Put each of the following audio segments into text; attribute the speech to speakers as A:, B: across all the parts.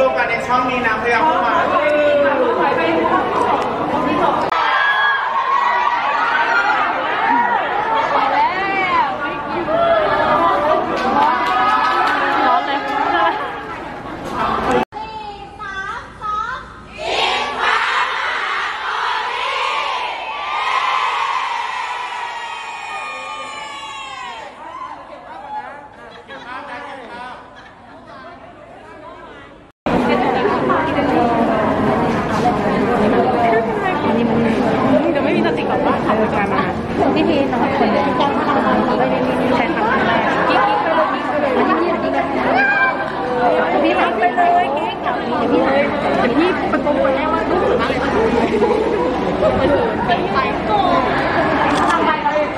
A: กันในช่องนี้นะพยายามเข้ามา
B: วิธีน้องคนที่แจ้งทำอะไรไม่ได้มีแทนทำอะไรพี่ทำไปเลยพี่ประกบคนแรกว่าลูกหรืออะไรเป็นไปโก้ทำไป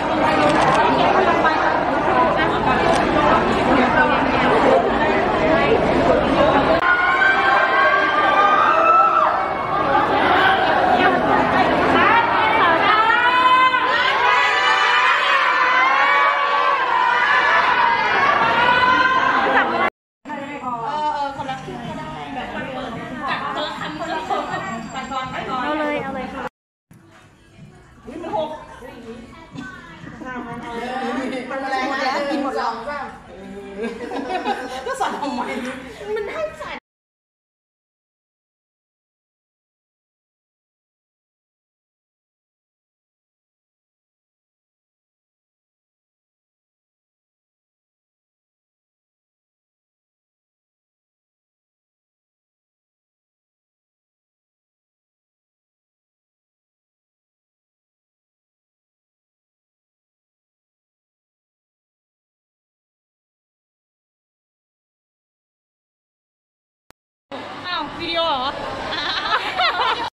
B: เอาเลยค่ะมันแรงแล้วกินหมดแล้วก็สอนทำไมมันให้ใส่
C: วิดีโอเหรอ